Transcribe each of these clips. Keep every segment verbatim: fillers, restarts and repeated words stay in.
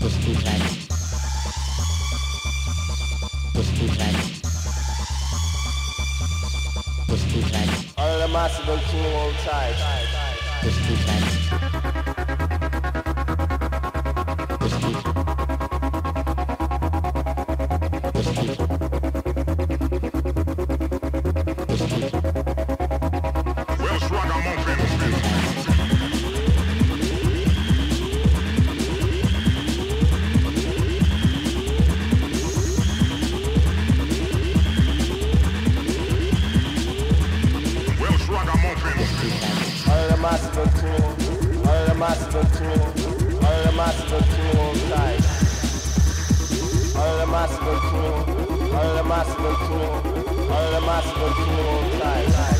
All the massive and two all tight. Welsh ragamuffin. Welsh ragamuffin. All the massive and two, all the massive and two, all the massive and two all tight. All the massive and two, all the massive and two, all the massive and two all tight.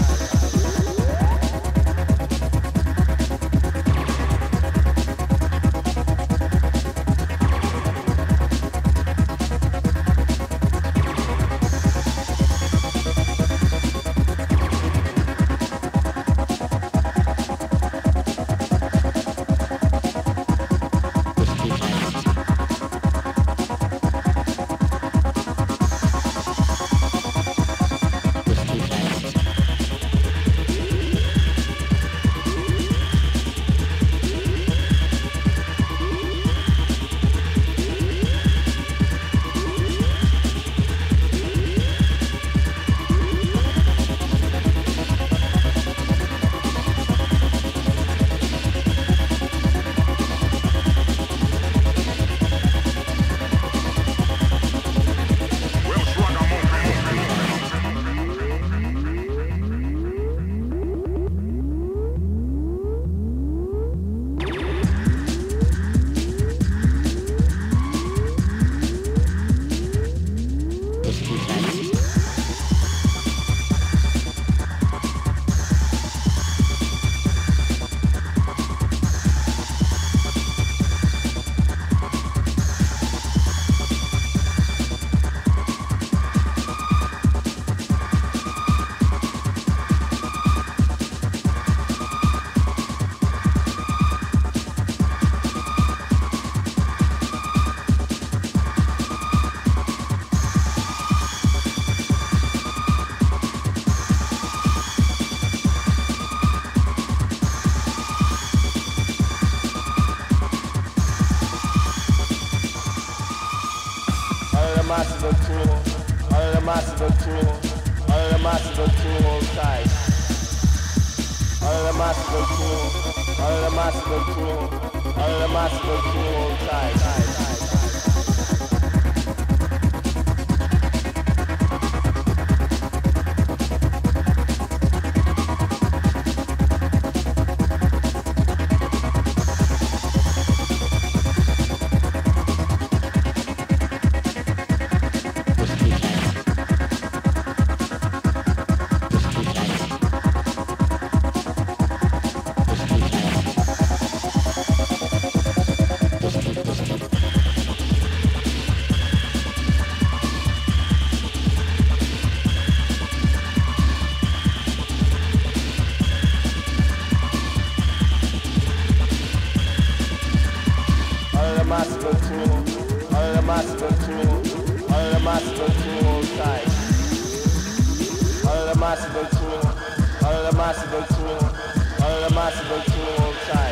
Massive and two, all the massive and two, all the massive and two all tight. All the massive and two, all the massive and two, all the massive and two all tight. All the massive and two, all the massive and two, all the massive and two all tight. All the massive and two, all the massive and two, all the massive and two all tight.